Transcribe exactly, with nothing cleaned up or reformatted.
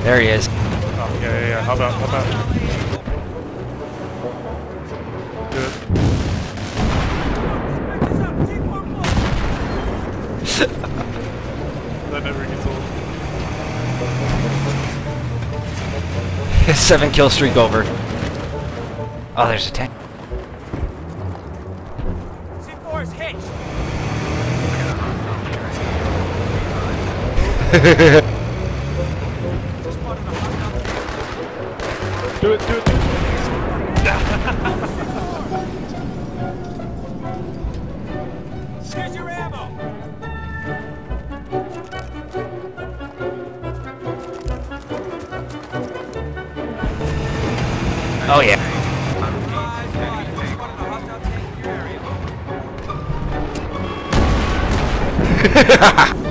There he is. Oh, yeah, yeah, yeah. How about, how about? Good. That never gets old. Seven kill streak over. Oh, there's a tank. C four is hitched. Do it, do it, do it. Here's your ammo. Oh yeah. Five, five,